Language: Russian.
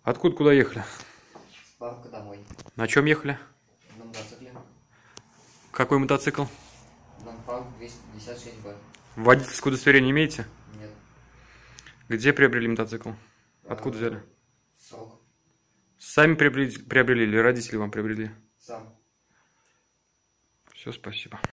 Откуда, куда ехали? С парка домой. На чем ехали? На мотоцикле. Какой мотоцикл? Нанфанг 256Б. Водительское удостоверение имеете? Нет. Где приобрели мотоцикл? Откуда взяли? Срок. Сами приобрели или родители вам приобрели? Сам. Все, спасибо.